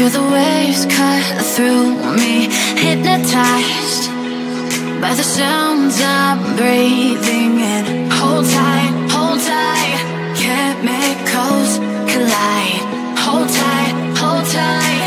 Feel the waves cut through me, hypnotized by the sounds I'm breathing in. Hold tight, chemicals collide. Hold tight,